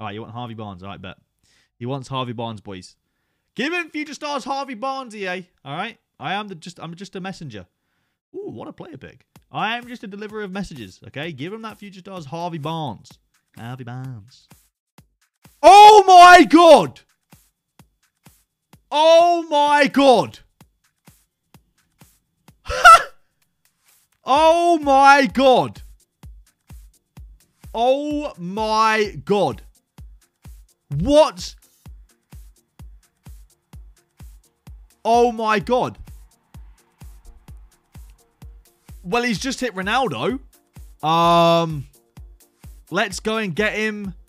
All right, you want Harvey Barnes. All right, bet. He wants Harvey Barnes, boys. Give him future stars Harvey Barnes, EA. All right? I'm just a messenger. Ooh, what a player pick. I am just a deliverer of messages, okay? Give him that future stars Harvey Barnes. Harvey Barnes. Oh, my God! Oh, my God! Oh, my God! Oh, my God. What? Oh, my God. Well, he's just hit Ronaldo. Let's go and get him